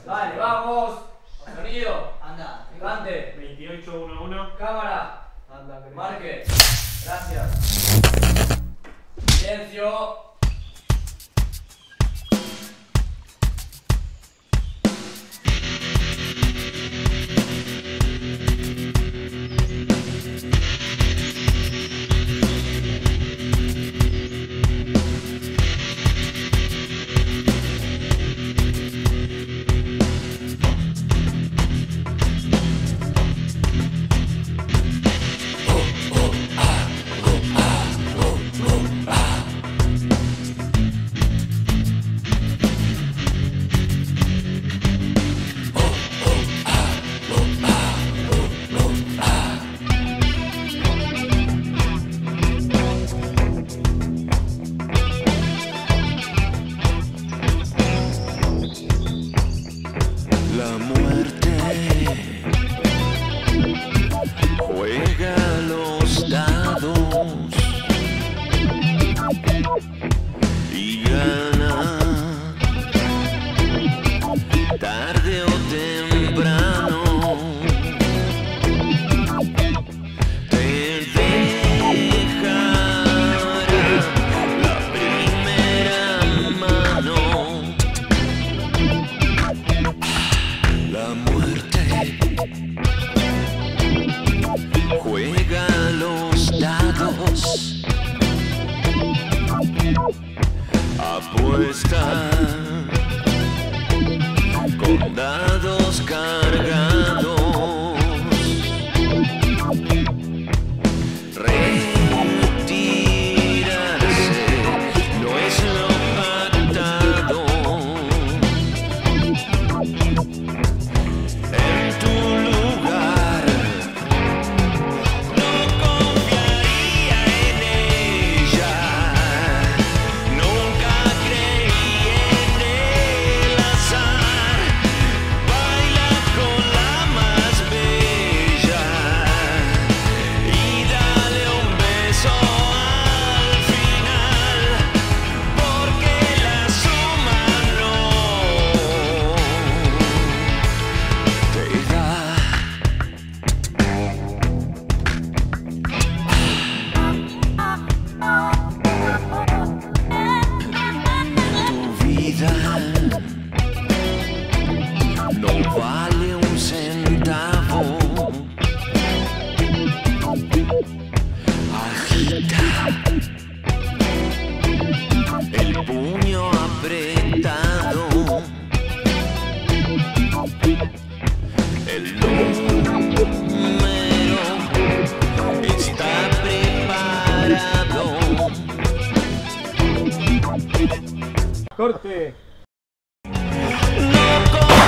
Dale, vamos. Sonido. Anda. Cante. 2811. Cámara. Anda, Marque. Gracias. Silencio. La muerte juega los dados y gana tarde o temprano. Te dejará la primera mano. La muerte juega los dados, apuesta con dados cargados. Retirarse no es lo pactado. En tu lugar no confiaría en ella, nunca creí en el azar. Baila con la más bella y dale un beso al final, porque la suma no te da. Tu vida no vale un centavo. Agita el puño apretado. El número está preparado. Corte. No